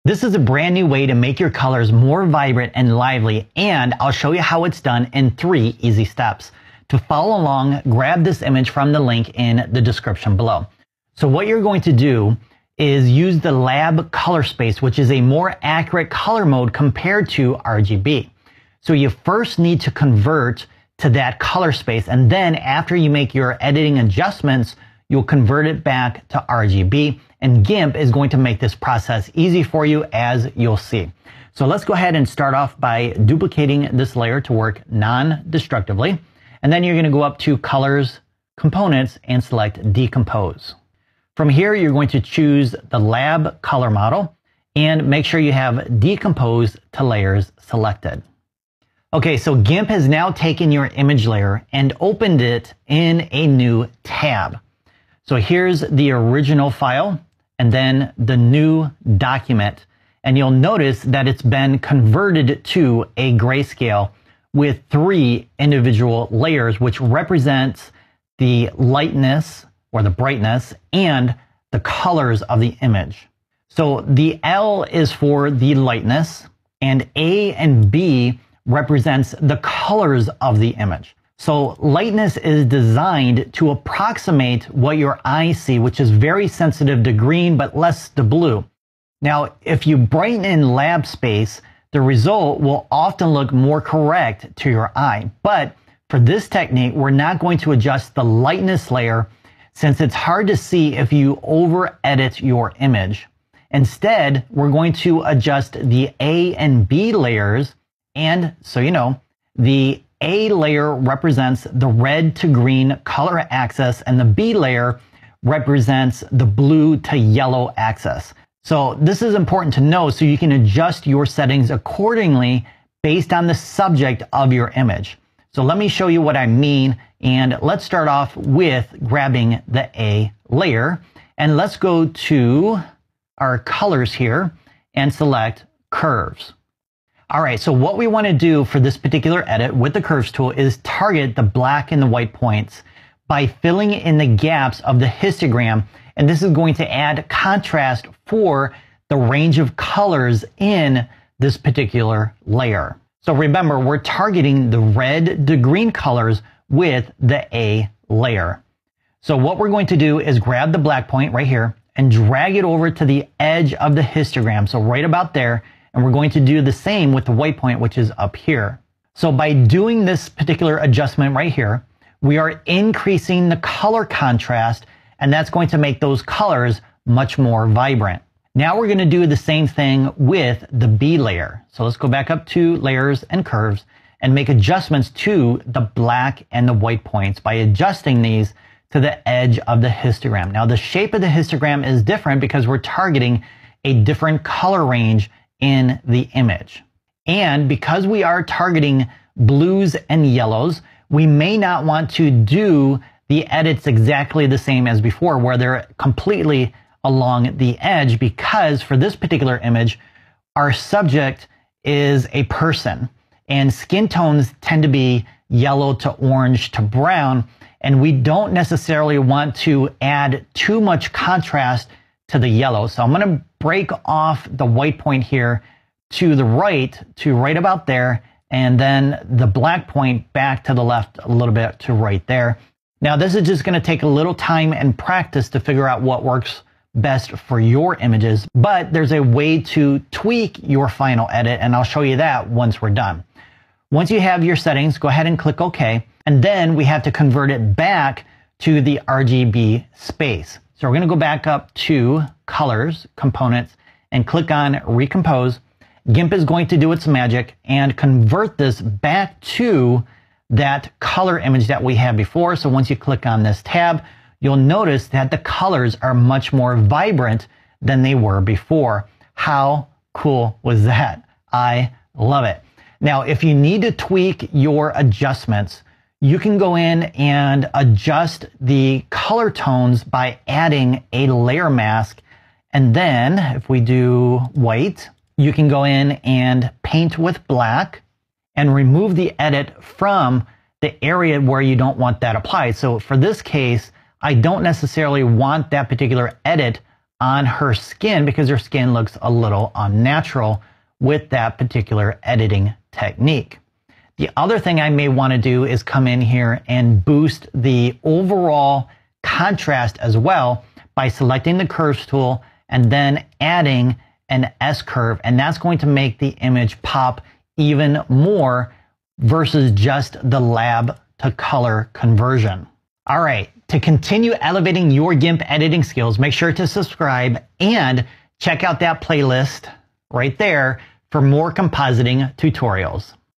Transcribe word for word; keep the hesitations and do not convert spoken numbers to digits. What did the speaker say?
This is a brand new way to make your colors more vibrant and lively, and I'll show you how it's done in three easy steps. To follow along, grab this image from the link in the description below. So what you're going to do is use the lab color space, which is a more accurate color mode compared to R G B. So you first need to convert to that color space, and then after you make your editing adjustments, you'll convert it back to R G B, and GIMP is going to make this process easy for you, as you'll see. So let's go ahead and start off by duplicating this layer to work non-destructively, and then you're going to go up to Colors, Components, and select Decompose. From here, you're going to choose the lab color model and make sure you have Decompose to Layers selected. Okay, so GIMP has now taken your image layer and opened it in a new tab. So here's the original file and then the new document. And you'll notice that it's been converted to a grayscale with three individual layers, which represents the lightness or the brightness and the colors of the image. So the L is for the lightness, and A and B represents the colors of the image. So lightness is designed to approximate what your eyes see, which is very sensitive to green, but less to blue. Now, if you brighten in lab space, the result will often look more correct to your eye. But for this technique, we're not going to adjust the lightness layer since it's hard to see if you over edit your image. Instead, we're going to adjust the A and B layers. And so you know, the A layer represents the red to green color axis, and the B layer represents the blue to yellow axis. So this is important to know so you can adjust your settings accordingly based on the subject of your image. So let me show you what I mean, and let's start off with grabbing the A layer, and let's go to our colors here and select curves. All right, so what we want to do for this particular edit with the curves tool is target the black and the white points by filling in the gaps of the histogram, and this is going to add contrast for the range of colors in this particular layer. So remember, we're targeting the red to green colors with the A layer. So what we're going to do is grab the black point right here and drag it over to the edge of the histogram, so right about there. And we're going to do the same with the white point, which is up here. So by doing this particular adjustment right here, we are increasing the color contrast, and that's going to make those colors much more vibrant. Now we're going to do the same thing with the B layer. So let's go back up to Layers and Curves and make adjustments to the black and the white points by adjusting these to the edge of the histogram. Now the shape of the histogram is different because we're targeting a different color range in the image. And because we are targeting blues and yellows, we may not want to do the edits exactly the same as before, where they're completely along the edge, because for this particular image, our subject is a person, and skin tones tend to be yellow to orange to brown, and we don't necessarily want to add too much contrast to the yellow. So I'm going to break off the white point here to the right, to right about there, and then the black point back to the left a little bit to right there. Now this is just going to take a little time and practice to figure out what works best for your images, but there's a way to tweak your final edit, and I'll show you that once we're done. Once you have your settings, go ahead and click OK, and then we have to convert it back to the R G B space. So we're going to go back up to Colors, Components, and click on Recompose. GIMP is going to do its magic and convert this back to that color image that we had before. So once you click on this tab, you'll notice that the colors are much more vibrant than they were before. How cool was that? I love it. Now, if you need to tweak your adjustments, you can go in and adjust the color tones by adding a layer mask. And then if we do white, you can go in and paint with black and remove the edit from the area where you don't want that applied. So for this case, I don't necessarily want that particular edit on her skin because her skin looks a little unnatural with that particular editing technique. The other thing I may want to do is come in here and boost the overall contrast as well by selecting the curves tool and then adding an S curve, and that's going to make the image pop even more versus just the lab to color conversion. All right, to continue elevating your GIMP editing skills, make sure to subscribe and check out that playlist right there for more compositing tutorials.